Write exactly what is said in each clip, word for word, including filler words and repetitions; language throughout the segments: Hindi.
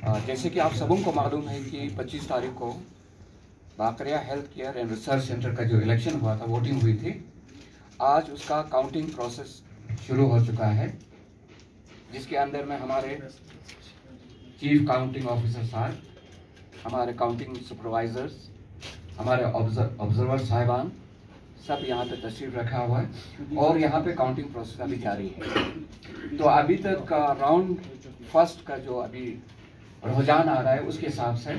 जैसे कि आप सबों को मालूम है कि पच्चीस तारीख को Bakaria health care and research centre का जो इलेक्शन हुआ था, वोटिंग हुई थी, आज उसका काउंटिंग प्रोसेस शुरू हो चुका है, जिसके अंदर में हमारे चीफ काउंटिंग ऑफिसर साहब, हमारे काउंटिंग सुपरवाइजर्स, हमारे ऑब्जर्वर साहिबान सब यहाँ पे तशरीफ रखा हुआ है और यहाँ पे काउंटिंग प्रोसेस अभी जारी है। तो अभी तक का राउंड फर्स्ट का जो अभी रुझान आ रहा है, उसके हिसाब से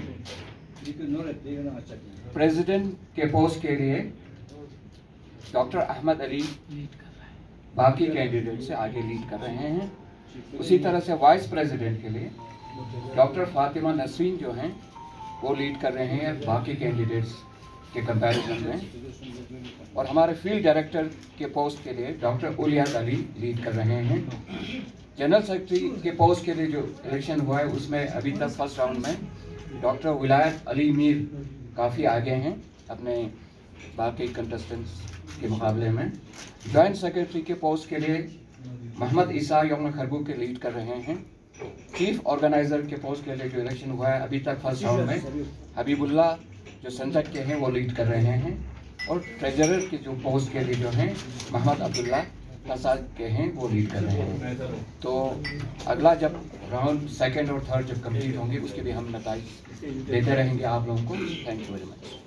प्रेसिडेंट के पोस्ट के लिए डॉक्टर अहमद अली बाकी कैंडिडेट से आगे लीड कर रहे हैं। उसी तरह से वाइस प्रेसिडेंट के लिए डॉक्टर फातिमा नसरीन जो हैं वो लीड कर रहे हैं बाकी कैंडिडेट्स के कंपैरिजन में, और हमारे फील्ड डायरेक्टर के पोस्ट के लिए डॉक्टर उलियात अली लीड कर रहे हैं। जनरल सेक्रेटरी के पोस्ट के लिए जो इलेक्शन हुआ है, उसमें अभी तक फर्स्ट राउंड में डॉक्टर विलायत अली मीर काफ़ी आगे हैं अपने बाकी कंटेस्टेंट्स के मुकाबले में। जॉइंट सेक्रेटरी के पोस्ट के लिए मोहम्मद ईसा यौम खरबू के लीड कर रहे हैं। चीफ ऑर्गेनाइजर के पोस्ट के लिए जो इलेक्शन हुआ है अभी तक फर्स्ट राउंड में हबीबुल्लाह जो संसद के हैं वो लीड कर रहे हैं, और ट्रेजरर के जो पोस्ट के लिए जो हैं मोहम्मद अब्दुल्ला फसाद के हैं वो लीड कर रहे हैं। तो अगला जब राउंड सेकंड और थर्ड जब कंप्लीट होंगे, उसके भी हम नताइज देते रहेंगे आप लोगों को। Thank you very much.